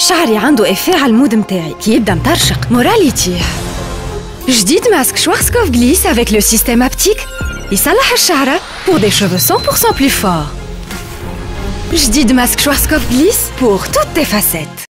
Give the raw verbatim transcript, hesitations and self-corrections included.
شعري عنده إفاعة على المود متاعي كي يبدا مطرشق مورالي يطيح. جديد ماسك شوارزكوف غليس avec le système haptique يصلح الشعرة pour des cheveux cent pour cent plus forts. جديد ماسك شوارزكوف غليس pour toutes tes facettes.